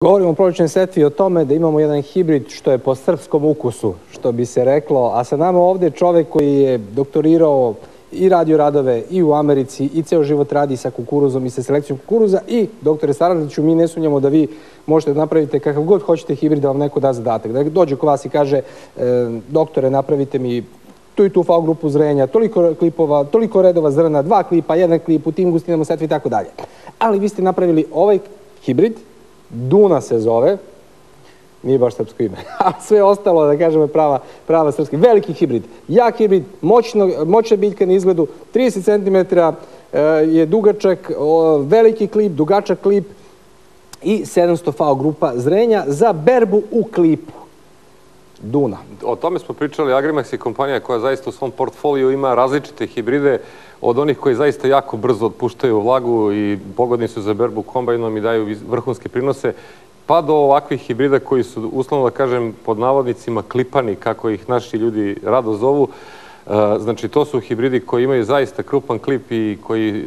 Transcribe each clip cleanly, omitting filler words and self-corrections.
Govorimo o proličnoj setvi, o tome da imamo jedan hibrid što je po srpskom ukusu, što bi se reklo, a sa nama ovde čovek koji je doktorirao i radio radove i u Americi i ceo život radi sa kukuruzom i sa selekcijom kukuruza i, doktore Saraliću, mi ne sumnjamo da vi možete da napravite kakav god hoćete hibrid da vam neko da zadatak. Da dođe ko vas i kaže, doktore, napravite mi tu i tu FAO grupu zrenja, toliko klipova, toliko redova zrna, 2 klipa, 1 klip, u tim gustinama setvi i tako dalje. Ali vi ste napravili ovaj hibrid, Duna se zove, nije baš srpsko ime, a sve ostalo, da kažemo, je prava srpski. Veliki hibrid, jak hibrid, moćna biljka na izgledu, 30 cm je dugačak, veliki klip, dugačak klip i 700 FAO grupa zrenja za berbu u klipu. Duna. O tome smo pričali. Agrimax je kompanija koja zaista u svom portfoliju ima različite hibride, od onih koji zaista jako brzo otpuštaju vlagu i pogodni su za berbu kombajnom i daju vrhunske prinose, pa do ovakvih hibrida koji su, uslovno da kažem, pod navodnicima klipani, kako ih naši ljudi rado zovu. Znači, to su hibridi koji imaju zaista krupan klip i koji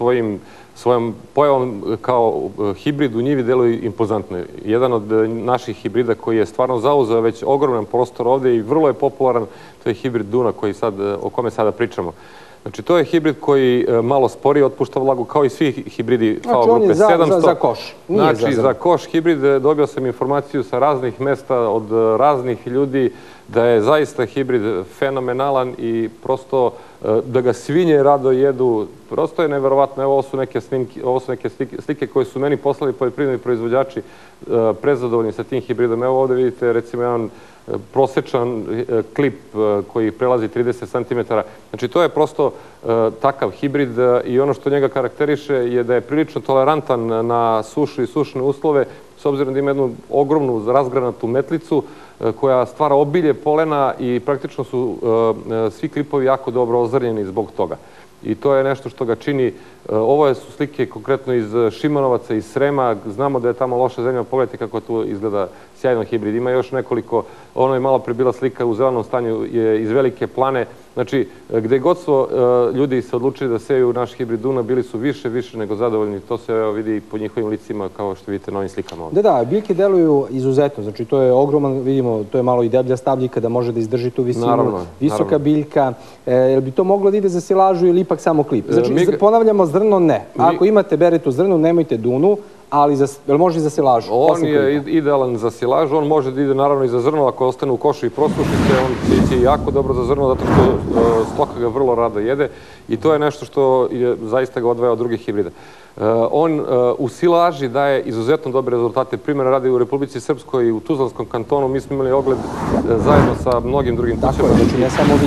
svojom pojavom kao hibrid u njivi deluju impozantno. Jedan od naših hibrida koji je stvarno zauzeo već ogroman prostor ovde i vrlo je popularan, to je hibrid Duna o kome sada pričamo. Znači, to je hibrid koji malo sporije otpušta vlagu, kao i svi hibridi FAO grupe 700. Znači, on je za koš. Znači, za koš hibrid dobio sam informaciju sa raznih mesta od raznih ljudi da je zaista hibrid fenomenalan i prosto da ga svinje rado jedu. Prosto je neverovatno. Evo, ovo su neke slike koje su meni poslali poljoprivredni proizvođači prezadovoljni sa tim hibridom. Evo ovde vidite recimo jedan prosečan klip koji prelazi 30 cm. Znači, to je prosto takav hibrid i ono što njega karakteriše je da je prilično tolerantan na sušu i sušne uslove, s obzirom da ima jednu ogromnu razgranatu metlicu koja stvara obilje polena i praktično su svi klipovi jako dobro ozrnjeni zbog toga. I to je nešto što ga čini. Ovo su slike konkretno iz Šimanovaca, iz Srema. Znamo da je tamo loša zemlja. Pogledajte kako tu izgleda sjajno hibrid. Ima još nekoliko, ono je malo pre bila slika u zelenom stanju iz Velike Plane. Znači, gde god su ljudi se odlučili da seju naš hibrid Duna, bili su više nego zadovoljni. To se vidi po njihovim licima, kao što vidite na ovim slikama ovdje. Da, biljke deluju izuzetno. Znači, to je ogroman, vidimo, to je malo i deblja stabljika da može da izdrži tu visinu. Visoka biljka. Jel bi to moglo da ide za silažu ili ipak samo klip? Znači, ponavljamo, zrno ne. Ako imate beretu zrnu, nemojte Dunu, ali može i za silažu. On je idealan za silažu, on može da ide naravno i za zrno, ako ostane u košu i prosušite, on će jako dobro za zrno, zato što stoka ga vrlo rado jede i to je nešto što zaista ga odvaja od drugih hibrida. On u silaži daje izuzetno dobre rezultate. Primjer radi u Republici Srpskoj i u Tuzlanskom kantonu. Mi smo imali ogled zajedno sa mnogim drugim kućama. Tako je, znači ne samo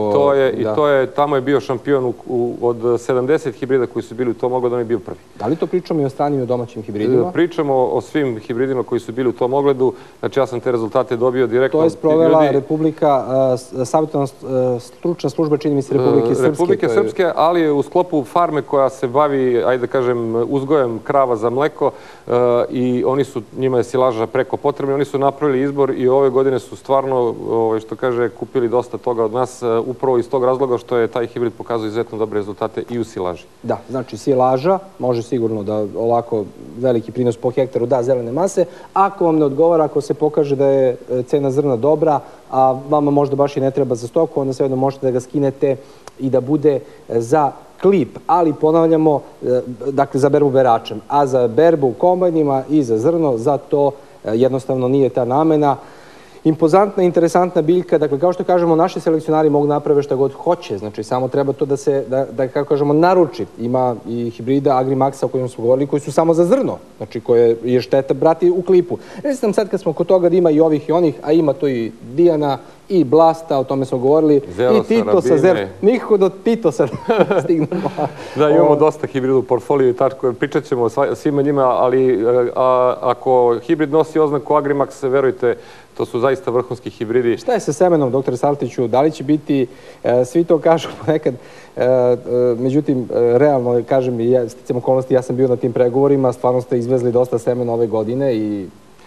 vi. Tamo je bio šampion od 70 hibrida koji su bili u tom ogledu, on je bio prvi. Da li to pričamo i o stranim i o domaćim hibridima? Pričamo o svim hibridima koji su bili u tom ogledu. Znači, ja sam te rezultate dobio direktno. To je sprovela Republika, savjetovna stručna služba, čini mi se, Republike Srpske. Republike Srpske, ali u sklopu farme koja se bavi, ajde da kažem, uzgojem krava za mleko i njima je silaža preko potrebna. Oni su napravili izbor i ove godine su stvarno, što kaže, kupili dosta toga od nas, upravo iz tog razloga što je taj hibrid pokazao izuzetno dobre rezultate i u silaži. Da, znači silaža može sigurno da ovako veliki prinos po hektaru da zelene mase. Ako vam ne odgovara, ako se pokaže da je cena zrna dobra, a vama možda baš i ne treba za stoku, onda svejedno možete da ga skinete i da bude za klip, ali ponavljamo, dakle, za berbu beračem, a za berbu kombajnima i za zrno, za to jednostavno nije ta namena. Impozantna, interesantna biljka, dakle, kao što kažemo, naši selekcionari mogu naprave šta god hoće, znači, samo treba to da se, da kako kažemo, naruči. Ima i hibrida Agrimaxa o kojima smo govorili, koji su samo za zrno, znači, koje je šteta brati u klipu. Reći sam sad kad smo kod toga da ima i ovih i onih, a ima to i Dijana, i Blasta, o tome smo govorili, i Titosa, nikako do Titosa stignemo. Da, imamo dosta hibrida u portfoliju i tako, pričat ćemo o svima njima, ali ako hibrid nosi oznaku Agrimax, verujte, to su zaista vrhunski hibridi. Šta je sa semenom, doktore Saraliću? Da li će biti, svi to kažu ponekad, međutim, realno, kažem, i ja, sticam okolnosti, ja sam bio na tim pregovorima, stvarno ste izvezli dosta semena ove godine i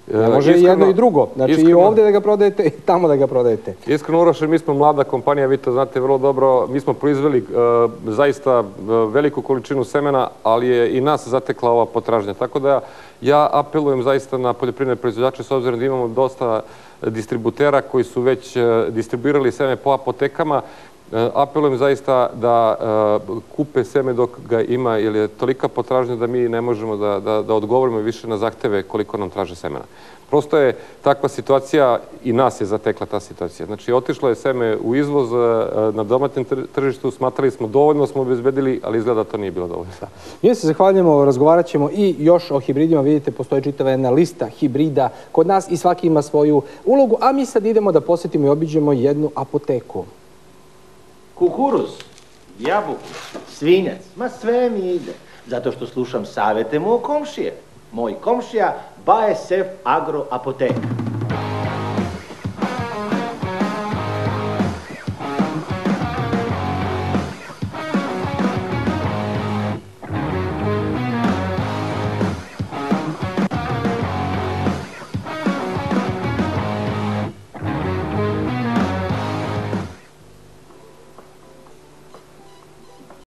Ne može i jedno i drugo. Znači i ovde da ga prodajete i tamo da ga prodajete. Iskreno, Uroše, mi smo mlada kompanija, vi to znate vrlo dobro. Mi smo proizveli zaista veliku količinu semena, ali je i nas zatekla ova potražnja. Tako da ja apelujem zaista na poljoprivredne proizvođače, s obzirom da imamo dosta distributera koji su već distribuirali seme po apotekama. Apelujem zaista da kupe seme dok ga ima, jer je tolika potražnja da mi ne možemo da odgovorimo više na zahteve koliko nam traže semena. Prosto je takva situacija i nas je zatekla ta situacija. Znači, otišlo je seme u izvoz na domaćem tržištu, smatrali smo dovoljno smo obezbedili, ali izgleda da to nije bilo dovoljno. Mi se zahvaljujemo, razgovarat ćemo i još o hibridima. Vidite, postoji čitava jedna lista hibrida kod nas i svaki ima svoju ulogu, a mi sad idemo da posjetimo i obiđemo jednu apoteku. Kukuruz, jabuku, svinjac, ma sve mi ide. Zato što slušam savete mog komšije. Moj komšija BASF Agro Apoteka.